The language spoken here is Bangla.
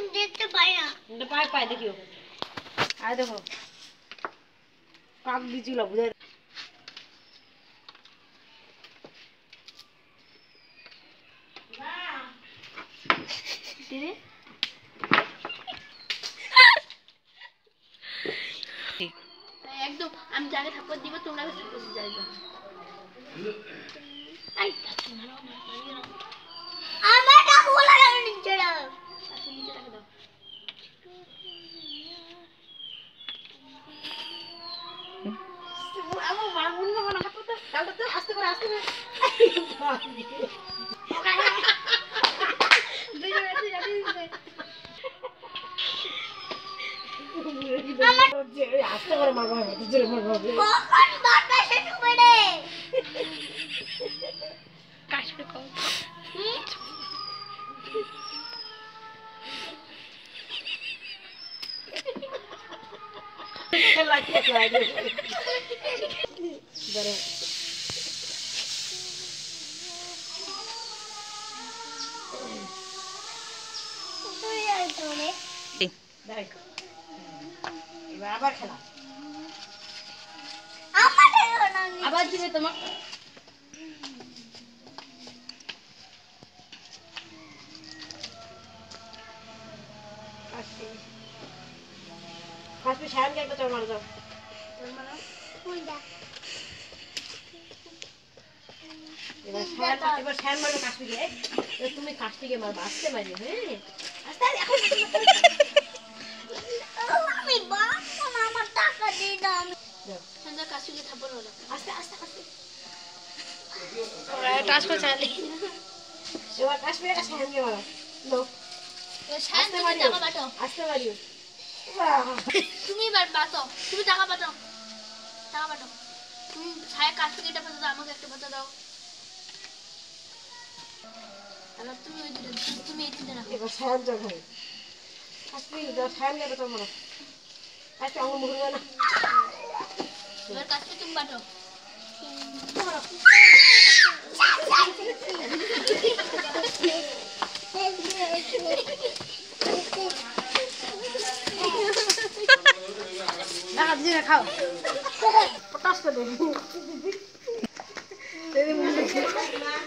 দেখতে পাই না। পাই পাই দেখিও আয় দেখো কাক দিছিল বুঝে দিদি একদম আমি যাকে থাপ্পড় দিব তোমরা বসে যাইবে। আই আমারটা বলা গেল নিচে দাও। আচ্ছা নিচে রাখে দাও। আমু মামুন না মনে হাতে কালটা তো আস্তে করে দুই জায়গায় আস্তে করে মারবো জোরে মারবো কখন বারবার শেষ হবে রে কাশবে কম খেলা খেলা বড় তুই আর তোরে দেখ এবার আবার খেলা আমার না আবার দিবে তোমার ফার্স্টে শায়নকে একটা চড় মারো যাও কই দা এবার শায়ন মারবে কাশ্মীরে তুমি কাশ্মীরে মারবে আস্তে মারি হ্যাঁ আস্তে এখন আমি বাপ না আমার টাকা দিয়ে দাও সন্ধ্যা কাশুকে থাপ্পড় হলো আস্তে আস্তে আস্তে ওরা টাচ করে চালি এবার কাশ্মীরে একটা শায়নকে মারো নো শায়ন তুমি টাকা পাঠাও আস্তে মারিও তুমি এবার বাতো তুমি টাকা পাঠাও তুমি ছায়া কাশুকে একটা পাঠা দাও আমাকে একটা পাঠা দাও আবার তুমি ওই দুটো তুমি এই তিনটা রাখো এবার শায়ন চড় হবে কাশ্মীর দাও শায়নকে একটা চড় মারো কাশ্মীর আমার মুখে না এবার কাশুকে তুমি পাঠাও খাও পটাশ করে দে